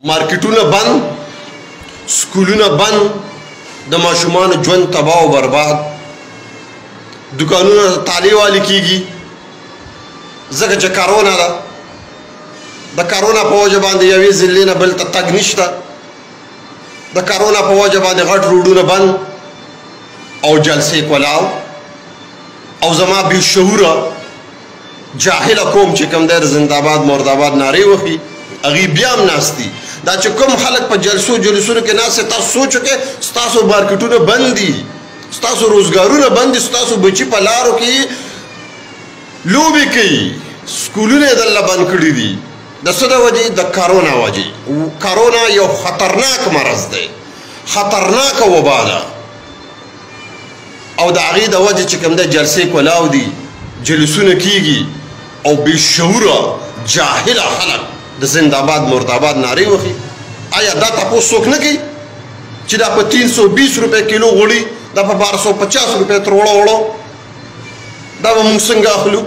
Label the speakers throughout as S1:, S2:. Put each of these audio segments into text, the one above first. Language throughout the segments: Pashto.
S1: مارکیټونه بند، سکولونه بند، د ماشومانو ژوند تباه او برباد، دکانونه تالې والي کېږي ځکه چې کرونا ده. د کرونا په وجه باندې یوې ضلعې نه بل ته تګ نشته، د کرونا په وجه باندې غټ روډونه بند او جلسې کولاو. او زما بې شعوره جاهله قوم چې کوم دی زنده‌باد مرده‌باد نارې وهي، هغوی بیا هم ناست دي. دا چې کوم خلک په جلسونو کې ناست دي، تاسو سوچ وکړئ ستاسو مارکیټونه بند دي، ستاسو روزګارونه بند دي، ستاسو بچي په لارو کې لوبې کوي، سکولونه یې دلته بند کړي دي. د څه د وجې؟ د کرونا وجې. کرونا یو خطرناک مرض دی، خطرناکه وبا ده، او د هغې د وجې چې کوم دی جلسې کولاو دي، جلسونه کېږي او بې شعوره جاهله خلک د زنده‌باد مرده‌باد نارې وهي. آیا دا تپوس څوک نه کوي چې دا په 320 روپۍ کیلو غوړي دا په 1250 روپۍ تر وړو دا به موږ څنګه اخلو؟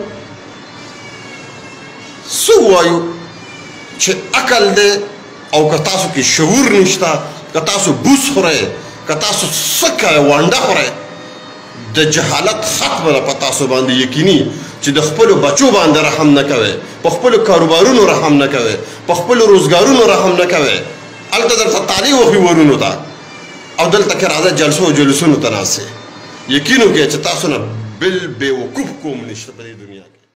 S1: څه ووایو چې عقل دی او که تاسو کې شعور نشته، که تاسو بوس خورئ، که تاسو څه کوئ وانډه خورئ، د جهالت ختمه ده په تاسو باندې یقیني چې د خپلو بچو باندې رحم نه کوئ، په خپلو کاروبارونو رحم نه کوئ، په خپلو روزګارونو رحم نه کوئ. هلته درته تالې وهي ورونو ته او دلته کې راځه جلسو او جلوسونو ته ناست یې. یقین وکړئ چې تاسو نه بل بېوقوف قوم نشته په دې دنیا کې.